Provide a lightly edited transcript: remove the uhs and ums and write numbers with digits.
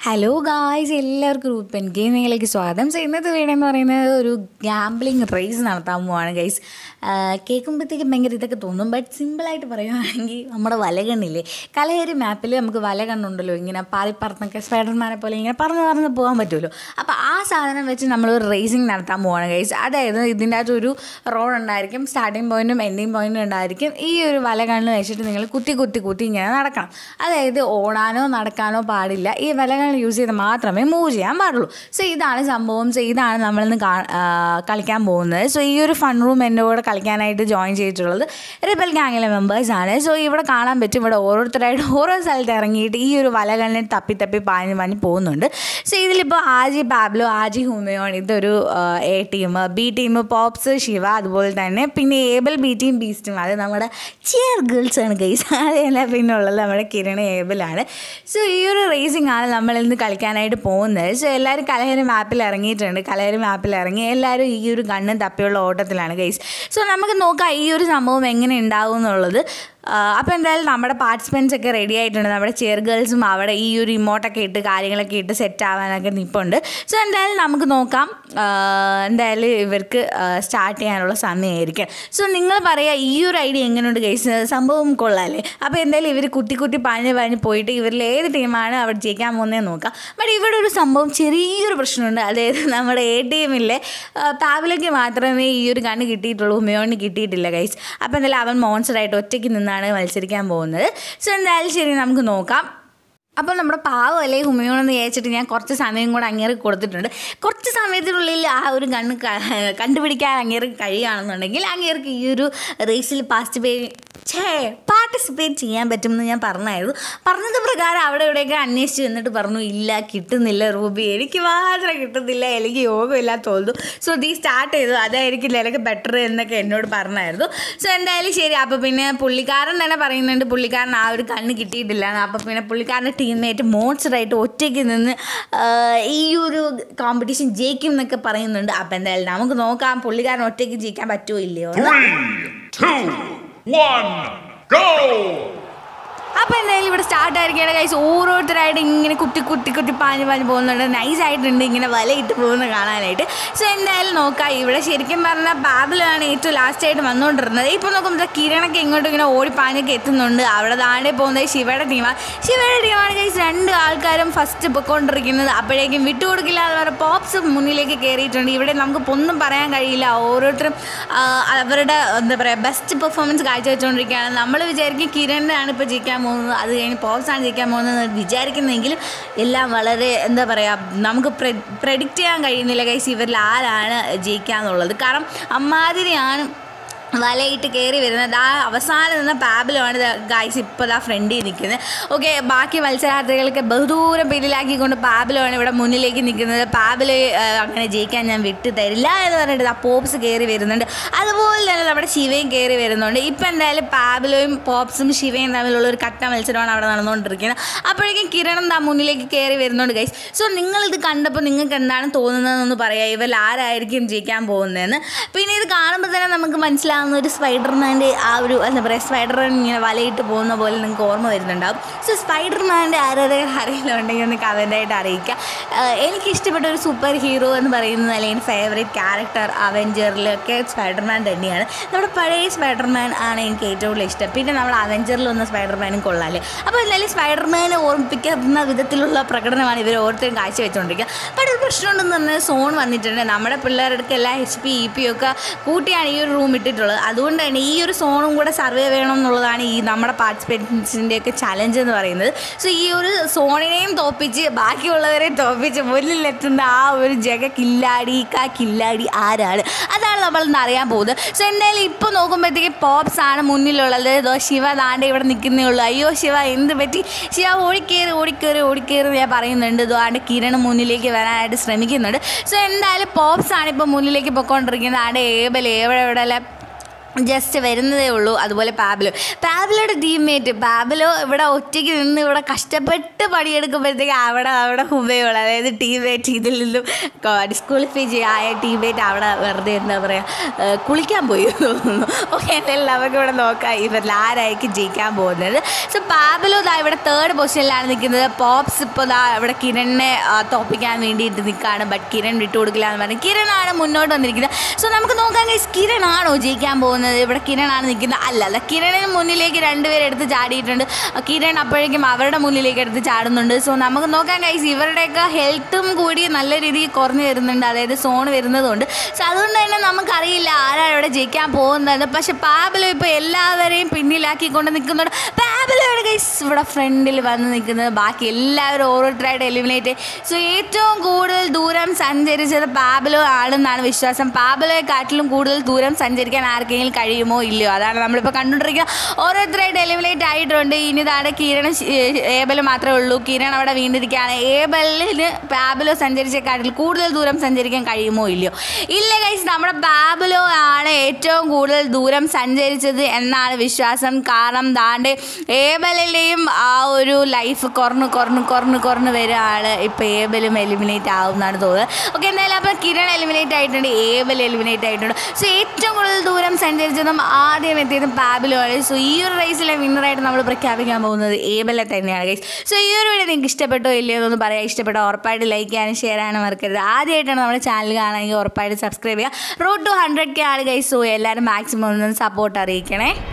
Hello guys, എല്ലാവർക്കും റൂബിപ്പെൻ ഗെയിമിങ്ങിലേക്ക് സ്വാഗതം. ഇന്നത്തെ വീഡിയോ എന്ന് പറയുന്നത് ഒരു ഗാംബ്ലിംഗ് റേസ് നടത്താൻ പോവാണ് ഗൈസ്. കേൾക്കുമ്പോഴത്തേക്കും ഭയങ്കര ഇതൊക്കെ തോന്നും, ബട്ട് സിമ്പിളായിട്ട് പറയുകയാണെങ്കിൽ നമ്മുടെ വലകണ്ണില്ലേ, കലയേറി മാപ്പിൽ നമുക്ക് വലകണ്ണുണ്ടല്ലോ, ഇങ്ങനെ പാറിപ്പറന്നൊക്കെ സ്പൈഡർമാനെ പോലെ ഇങ്ങനെ പറന്ന് പോകാൻ പറ്റുമല്ലോ. അപ്പോൾ ആ സാധനം വെച്ച് നമ്മളൊരു റേസിങ് നടത്താൻ പോവാണ് ഗൈസ്. അതായത് ഇതിൻ്റെ അകത്തൊരു റോഡ് ഉണ്ടായിരിക്കും, സ്റ്റാർട്ടിങ് പോയിൻറ്റും എൻഡിങ് പോയിൻറ്റും ഉണ്ടായിരിക്കും. ഈ ഒരു വലകണ്ണ് വെച്ചിട്ട് നിങ്ങൾ കുത്തി ഇങ്ങനെ നടക്കണം. അതായത് ഓടാനോ നടക്കാനോ പാടില്ല, ഈ വലകണ്ണ് യൂസ് ചെയ്ത് മാത്രമേ മൂവ് ചെയ്യാൻ പാടുള്ളൂ. ഇതാണ് സംഭവം. ഇതാണ് നമ്മളിന്ന് കളിക്കാൻ പോകുന്നത്. ഈ ഒരു ഫൺ റൂം എൻ്റെ കൂടെ കളിക്കാനായിട്ട് ജോയിൻ ചെയ്തിട്ടുള്ളത് റിബൽ ഗാങ്ങിലെ മെമ്പേഴ്സാണ്. ഇവിടെ കാണാൻ പറ്റും, ഇവിടെ ഓരോരുത്തരായിട്ട് ഓരോ സ്ഥലത്ത് ഇറങ്ങിയിട്ട് ഈ ഒരു വലകളിനെ തപ്പി പാഞ്ഞ് പോകുന്നുണ്ട്. ഇതിലിപ്പോൾ ആജി പാബ്ലോ, ആജി ഹുമയോൺ, ഇതൊരു A team, B team Pops, Shiva, അതുപോലെ തന്നെ പിന്നെ ഏബിൾ, ബി ടീം, ബീസ്റ്റും, അത് നമ്മുടെ ചിയർ ഗേൾസാണ് ഗൈസ്. അതല്ല പിന്നെ ഉള്ളത് നമ്മുടെ കിരൺ, ഏബിളാണ്. ഈ ഒരു റേസിംഗ് ആണ് നമ്മൾ ഇന്ന് കളിക്കാനായിട്ട് പോകുന്നത്. എല്ലാവരും കലഹരി മാപ്പിൽ ഇറങ്ങിയിട്ടുണ്ട്. കലഹരി മാപ്പിൽ ഇറങ്ങി എല്ലാവരും ഈ ഒരു ഗണ്ണും തപ്പിയുള്ള ഓട്ടത്തിലാണ് ഗൈസ്. നമുക്ക് നോക്കാം ഈ ഒരു സംഭവം എങ്ങനെ ഉണ്ടാവും എന്നുള്ളത്. അപ്പോൾ എന്തായാലും നമ്മുടെ പാർട്ടിസിപ്പൻസ് ഒക്കെ റെഡി ആയിട്ടുണ്ട്. നമ്മുടെ ചെയർ ഗേൾസും അവിടെ ഈ ഒരു ഇമോട്ടൊക്കെ ഇട്ട് കാര്യങ്ങളൊക്കെ ഇട്ട് സെറ്റ് ആവാനൊക്കെ നിൽപ്പുണ്ട്. എന്തായാലും നമുക്ക് നോക്കാം. എന്തായാലും ഇവർക്ക് സ്റ്റാർട്ട് ചെയ്യാനുള്ള സമയമായിരിക്കും. നിങ്ങൾ പറയുക ഈ ഒരു ഐഡിയ എങ്ങനെയുണ്ട് ഗൈസ്, സംഭവം കൊള്ളാമല്ലേ? അപ്പോൾ എന്തായാലും ഇവർ കുത്തി പാഞ്ഞ് പോയിട്ട് ഇവരിൽ ഏത് ടീമാണ് അവിടെ ജയിക്കാൻ പോകുന്നതെന്ന് നോക്കാം. ബട്ട് ഇവിടെ ഒരു സംഭവം, ചെറിയൊരു പ്രശ്നമുണ്ട്. അതായത് നമ്മുടെ എ ടീമിലെ പാവലയ്ക്ക് മാത്രമേ ഈ ഒരു ഗണ്ണ് കിട്ടിയിട്ടുള്ളൂ, ഹുമയോണിന് കിട്ടിയിട്ടില്ല ഗൈസ്. അപ്പോൾ എന്തായാലും അവൻ മോൺസ്റ്ററായിട്ട് ഒറ്റയ്ക്ക് നിന്നാണ് മത്സരിക്കാൻ പോകുന്നത്. എന്തായാലും ശരി, നമുക്ക് നോക്കാം. അപ്പോൾ നമ്മുടെ പാവമല്ലേ ഹുമയോണെന്ന് വിചാരിച്ചിട്ട് ഞാൻ കുറച്ച് സമയം കൂടെ അങ്ങേർക്ക് കൊടുത്തിട്ടുണ്ട്. കുറച്ച് സമയത്തിനുള്ളിൽ ആ ഒരു ഗണ്ണ് കണ്ടുപിടിക്കാൻ അങ്ങേർക്ക് കഴിയുകയാണെന്നുണ്ടെങ്കിൽ അങ്ങേർക്ക് ഈ ഒരു റേസിൽ പാർട്ടിസിപ്പേറ്റ് ചെയ്യാൻ പറ്റുമെന്ന് ഞാൻ പറഞ്ഞത് പ്രകാരം അവിടെ ഇവിടെയൊക്കെ അന്വേഷിച്ച് എന്നിട്ട് പറഞ്ഞു, ഇല്ല കിട്ടുന്നില്ല റൂബി, എനിക്ക് മാത്രം കിട്ടുന്നില്ല, എനിക്ക് യോഗമില്ല തോന്നുന്നു. നീ സ്റ്റാർട്ട് ചെയ്തു, അതായിരിക്കില്ല എനിക്ക് ബെറ്റർ എന്നൊക്കെ എന്നോട് പറഞ്ഞായിരുന്നു. എന്തായാലും ശരി. അപ്പോൾ പിന്നെ പുള്ളിക്കാരൻ തന്നെ പറയുന്നുണ്ട് പുള്ളിക്കാരൻ ആ ഒരു കണ്ണ് കിട്ടിയിട്ടില്ല. അപ്പോൾ പിന്നെ പുള്ളിക്കാരൻ്റെ ടീംമേറ്റ് മോൺസ്റ്ററായിട്ട് ഒറ്റയ്ക്ക് നിന്ന് ഈ ഒരു കോമ്പറ്റീഷൻ ജയിക്കും എന്നൊക്കെ പറയുന്നുണ്ട്. അപ്പോൾ എന്തായാലും നമുക്ക് നോക്കാം പുള്ളിക്കാരൻ ഒറ്റയ്ക്ക് ജയിക്കാൻ പറ്റുമോ ഇല്ലയോ. 3, 2, 1, go! അപ്പോൾ എന്തായാലും ഇവിടെ സ്റ്റാർട്ട് ആയിരിക്കുകയാണ് ഗൈസ്. ഓരോരുത്തരായിട്ട് ഇങ്ങനെ കുത്തി പാഞ്ഞ് പോകുന്നുണ്ട്. നൈസായിട്ടുണ്ട് ഇങ്ങനെ വലയിട്ട് പോകുന്നത് കാണാനായിട്ട്. എന്തായാലും നോക്കാം. ഇവിടെ ശരിക്കും പറഞ്ഞാൽ പാബിലാണ് ഏറ്റവും ലാസ്റ്റായിട്ട് വന്നുകൊണ്ടിരുന്നത്. ഇപ്പോൾ നോക്കുമ്പോൾ കിരണൊക്കെ ഇങ്ങോട്ടും ഇങ്ങനെ ഓടിപ്പാഞ്ഞൊക്കെ എത്തുന്നുണ്ട്. അവിടെ താഴെ പോകുന്നത് ശിവയുടെ ടീമാണ് ഗൈസ്. 2 ആൾക്കാരും ഫസ്റ്റ് പൊയ്ക്കൊണ്ടിരിക്കുന്നത്. അപ്പോഴേക്കും വിട്ടുകൊടുക്കില്ല എന്ന് പറഞ്ഞ പോപ്സ് മുന്നിലേക്ക് കയറിയിട്ടുണ്ട്. ഇവിടെ നമുക്ക് ഒന്നും പറയാൻ കഴിയില്ല. ഓരോരുത്തരും അവരുടെ എന്താ പറയുക ബെസ്റ്റ് പെർഫോമൻസ് കാഴ്ചവെച്ചുകൊണ്ടിരിക്കുകയാണ്. നമ്മൾ വിചാരിക്കും കിരണിനാണ് ഇപ്പോൾ ജയിക്കാൻ പോകുന്നത്, അത് കഴിഞ്ഞ് പോപ്സാണ് ജയിക്കാൻ പോകുന്നത് വിചാരിക്കുന്നെങ്കിലും എല്ലാം വളരെ എന്താ പറയുക നമുക്ക് പ്രെഡിക്റ്റ് ചെയ്യാൻ കഴിയുന്നില്ല ഗൈസ് ഇവരിൽ ആരാണ് ജയിക്കാന്നുള്ളത്. കാരണം അമ്മാതിരിയാണ് വലയിട്ട് കയറി വരുന്നത്. ആ അവസാനം നിന്ന പാബിലാണ് ഗൈസ് ഇപ്പോൾ ഫ്രണ്ടിൽ നിൽക്കുന്നത്. ഓക്കെ, ബാക്കി മത്സരാർത്ഥികൾക്ക് ബഹുദൂരം പിന്നിലാക്കിക്കൊണ്ട് പാബിലാണ് ഇവിടെ മുന്നിലേക്ക് നിൽക്കുന്നത്. പാബില് അങ്ങനെ ജയിക്കാൻ ഞാൻ വിട്ടു തരില്ല എന്ന് പറഞ്ഞിട്ട് ആ പോപ്സ് കയറി വരുന്നുണ്ട്. അതുപോലെ തന്നെ നമ്മുടെ ശിവയും കയറി വരുന്നുണ്ട്. ഇപ്പം എന്തായാലും പാബിലോയും പോപ്സും ശിവയും തമ്മിലുള്ള ഒരു കട്ട മത്സരമാണ് അവിടെ നടന്നുകൊണ്ടിരിക്കുന്നത്. അപ്പോഴേക്കും കിരണം മുന്നിലേക്ക് കയറി വരുന്നുണ്ട് ഗൈസ്. നിങ്ങളിത് കണ്ടപ്പോൾ നിങ്ങൾക്ക് എന്താണ് തോന്നുന്നതെന്ന് പറയാം, ഇവരിൽ ആരായിരിക്കും ജയിക്കാൻ പോകുന്നതെന്ന്. പിന്നെ ഇത് കാണുമ്പോൾ തന്നെ നമുക്ക് മനസ്സിലാവും ഒരു സ്പൈഡർമാൻ്റെ ആ ഒരു എന്താ പറയുക, സ്പൈഡർമാൻ ഇങ്ങനെ വലയിട്ട് പോകുന്ന പോലെ നിങ്ങൾക്ക് ഓർമ്മ വരുന്നുണ്ടാവും. സ്പൈഡർമാൻ്റെ ആരാധകർ ആരെങ്കിലും ഒന്ന് കമൻ്റായിട്ട് അറിയിക്കുക. എനിക്കിഷ്ടപ്പെട്ട ഒരു സൂപ്പർ ഹീറോ എന്ന് പറയുന്നത് അല്ലെങ്കിൽ ഫേവറേറ്റ് ക്യാരക്ടർ അവെഞ്ചറിലൊക്കെ സ്പൈഡർമാൻ തന്നെയാണ്. നമ്മുടെ പഴയ സ്പൈഡർമാൻ ആണ് എനിക്ക് ഏറ്റവും കൂടുതൽ ഇഷ്ടം. പിന്നെ നമ്മൾ അവെഞ്ചറിൽ വന്ന സ്പൈഡർമാനും കൊള്ളാമല്ലേ. അപ്പോൾ എന്നാലും സ്പൈഡർമാനെ ഓർമ്മിപ്പിക്കുന്ന വിധത്തിലുള്ള പ്രകടനമാണ് ഇവർ ഓരോരുത്തരും കാഴ്ചവെച്ചുകൊണ്ടിരിക്കുക. പക്ഷേ ഒരു പ്രശ്നമുണ്ടെന്ന് പറഞ്ഞാൽ സോൺ വന്നിട്ടുണ്ട്. നമ്മുടെ പിള്ളേർക്ക് എല്ലാം HP EP ഒക്കെ കൂട്ടിയാണ് ഈ ഒരു റൂം ഇട്ടിട്ടുള്ളത്. അതുകൊണ്ട് തന്നെ ഈ ഒരു സോണും കൂടെ സർവേ വേണം എന്നുള്ളതാണ് ഈ നമ്മുടെ പാർട്ടിസിപ്പൻസിൻ്റെയൊക്കെ ചലഞ്ച് എന്ന് പറയുന്നത്. ഈ ഒരു സോണിനെയും തോപ്പിച്ച് ബാക്കിയുള്ളവരെയും തോപ്പിച്ച് മുന്നിലെത്തുന്ന ആ ഒരു കില്ലാടി ആരാണ്, അതാണ് നമ്മളിന്ന് അറിയാൻ പോകുന്നത്. എന്തായാലും ഇപ്പോൾ നോക്കുമ്പോഴത്തേക്ക് പോപ്സ് ആണ് മുന്നിലുള്ളത്. ശിവ ദാണ്ടെ ഇവിടെ നിൽക്കുന്നേ ഉള്ളൂ. അയ്യോ ശിവ എന്ത് പറ്റി, ശിവ ഓടിക്കേറി ഞാൻ പറയുന്നുണ്ട്. ദാണ്ടെ കിരൺ മുന്നിലേക്ക് വരാനായിട്ട് ശ്രമിക്കുന്നുണ്ട്. എന്തായാലും പോപ്സ് ആണ് ഇപ്പോൾ മുന്നിലേക്ക് പൊയ്ക്കൊണ്ടിരിക്കുന്നത്. ആടെ ഏബിൾ എവിടെ ജസ്റ്റ് വരുന്നതേ ഉള്ളൂ. അതുപോലെ പാബ്ലോയുടെ ടീംമേറ്റ് പാബ്ലോ ഇവിടെ ഒറ്റയ്ക്ക് നിന്ന് ഇവിടെ കഷ്ടപ്പെട്ട് പണിയെടുക്കുമ്പോഴത്തേക്ക് അവിടെ ഹുബയുള്ള അതായത് ടീംമേറ്റ് ഇതിൽ നിന്നും ഡിസ്ക്വാളിഫൈ ആയ ടീംമേറ്റ് അവിടെ വെറുതെ എന്താ പറയുക കുളിക്കാൻ പോയി തോന്നുന്നു. ഓക്കെ, എന്തായാലും നമുക്ക് ഇവിടെ നോക്കാം ഇവരിൽ ആരായിരിക്കും ജയിക്കാൻ പോകുന്നത്. സോ പാബ്ലോ ഇവിടെ 3rd പൊസിഷനിലാണ് നിൽക്കുന്നത്. പോപ്സ് ഇപ്പോൾ ഇവിടെ കിരണിനെ തോപ്പിക്കാൻ വേണ്ടിയിട്ട് നിൽക്കുകയാണ്. ബട്ട് കിരൺ വിട്ടുകൊടുക്കില്ല എന്ന് പറഞ്ഞ് കിരണാണ് മുന്നോട്ട് വന്നിരിക്കുന്നത്. സോ നമുക്ക് നോക്കാം ഗൈസ്, കിരണാണോ ജയിക്കാൻ പോകുന്നത്? ഇവിടെ കിരണാണ് നിൽക്കുന്നത്. അല്ല, കിരണിന് മുന്നിലേക്ക് 2 പേര് എടുത്ത് ചാടിയിട്ടുണ്ട്. കിരൺ അപ്പോഴേക്കും അവരുടെ മുന്നിലേക്ക് എടുത്ത് ചാടുന്നുണ്ട്. സോ നമുക്ക് നോക്കാം ഗൈസ്, ഇവരുടെയൊക്കെ ഹെൽത്തും കൂടി നല്ല രീതിയിൽ കുറഞ്ഞു വരുന്നുണ്ട്, അതായത് സോൺ വരുന്നതുകൊണ്ട്. സോ അതുകൊണ്ട് തന്നെ നമുക്കറിയില്ല ആരാണ് ഇവിടെ ജയിക്കാൻ പോകുന്നത്. പക്ഷെ പാബ്ലോ ഇപ്പോൾ എല്ലാവരെയും പിന്നിലാക്കിക്കൊണ്ട് നിൽക്കുന്നുണ്ട്. പാബ്ലോയുടെ ഗൈസ് ഇവിടെ ഫ്രണ്ടിൽ വന്ന് നിൽക്കുന്നത്. ബാക്കി എല്ലാവരും ഓരോരുത്തരായിട്ട് എലിമിനേറ്റ്. സോ ഏറ്റവും കൂടുതൽ ദൂരം സഞ്ചരിച്ചത് പാബ്ലോ ആണെന്നാണ് വിശ്വാസം. പാബ്ലോയെക്കാട്ടിലും കൂടുതൽ ദൂരം സഞ്ചരിക്കാൻ ആർക്കെങ്കിലും കഴിയുമോ ഇല്ലയോ, അതാണ് നമ്മളിപ്പോൾ കണ്ടുകൊണ്ടിരിക്കുക. ഓരോരുത്തരായിട്ട് എലിമിനേറ്റ് ആയിട്ടുണ്ട്. ഇനി താഴെ കിരണും ഏബലും മാത്രമേ ഉള്ളൂ. കിരൺ അവിടെ വീണ്ടിരിക്കുകയാണ്. ഏബലിന് പാബ്ലോ സഞ്ചരിച്ചേക്കാട്ടിൽ കൂടുതൽ ദൂരം സഞ്ചരിക്കാൻ കഴിയുമോ ഇല്ലയോ? ഇല്ല ഗൈസ്, നമ്മുടെ പാബ്ലോ ആണ് ഏറ്റവും കൂടുതൽ ദൂരം സഞ്ചരിച്ചത് എന്നാണ് വിശ്വാസം. കാരണം ദാണ്ട് ഏബലിൻ്റെയും ആ ഒരു ലൈഫ് കുറഞ്ഞ് വരികയാണ്. ഇപ്പോൾ ഏബലും എലിമിനേറ്റ് ആവുമെന്നാണ് തോന്നുന്നത്. ഓക്കെ, എന്തായാലും അപ്പോൾ കിരൺ എലിമിനേറ്റ് ആയിട്ടുണ്ട്, ഏബൽ എലിമിനേറ്റ് ആയിട്ടുണ്ട്. സോ ഏറ്റവും കൂടുതൽ ദൂരം സഞ്ചരിച്ചതും ആദ്യം എത്തിയതും പാബ്ലോ ആണ്. സോ ഈ ഒരു റേസിലെ വിന്നറായിട്ട് നമ്മൾ പ്രഖ്യാപിക്കാൻ പോകുന്നത് ഏബലെ തന്നെയാണ് ഗൈസ്. സോ ഈ ഒരു വീഡിയോ നിങ്ങൾക്ക് ഇഷ്ടപ്പെട്ടോ ഇല്ലയോ എന്നൊന്ന് പറയാം. ഇഷ്ടപ്പെട്ടോ ഉറപ്പായിട്ട് ലൈക്ക് ചെയ്യാനും ഷെയർ ചെയ്യാനും മറക്കരുത്. ആദ്യമായിട്ടാണ് നമ്മുടെ ചാനൽ കാണാമെങ്കിൽ ഉറപ്പായിട്ട് സബ്സ്ക്രൈബ് ചെയ്യുക. റോഡ് ടു 100K ആണ് ഗൈസ്. സോ എല്ലാവരും മാക്സിമം ഒന്ന് സപ്പോർട്ട് അറിയിക്കണേ.